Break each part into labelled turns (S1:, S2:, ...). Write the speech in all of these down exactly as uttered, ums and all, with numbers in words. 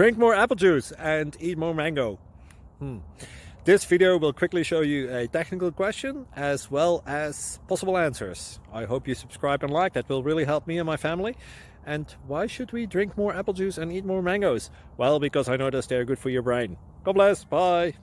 S1: Drink more apple juice and eat more mango. Hmm. This video will quickly show you a technical question as well as possible answers. I hope you subscribe and like, that will really help me and my family. And why should we drink more apple juice and eat more mangoes? Well, because I noticed they're good for your brain. God bless, bye!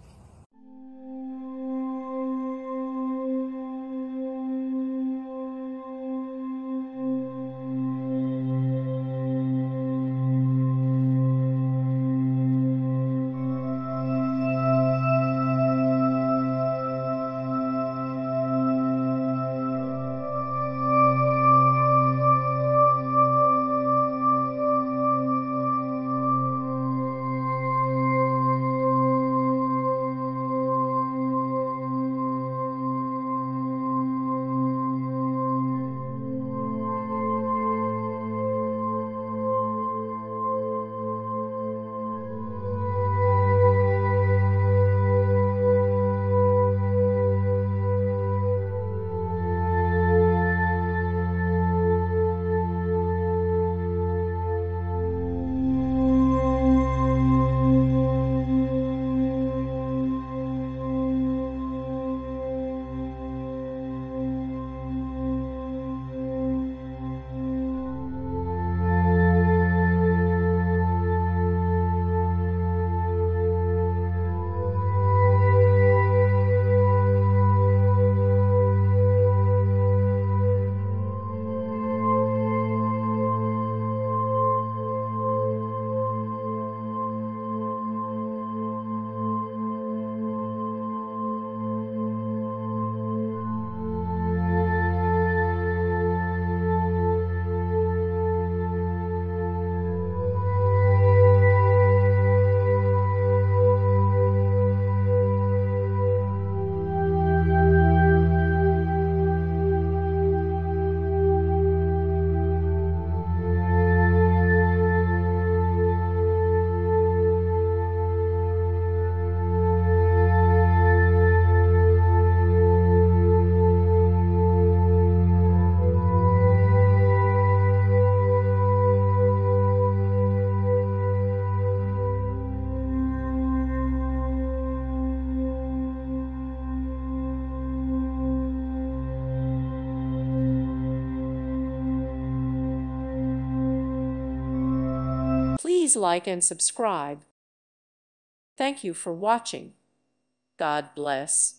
S2: Please like and subscribe. Thank you for watching. God bless.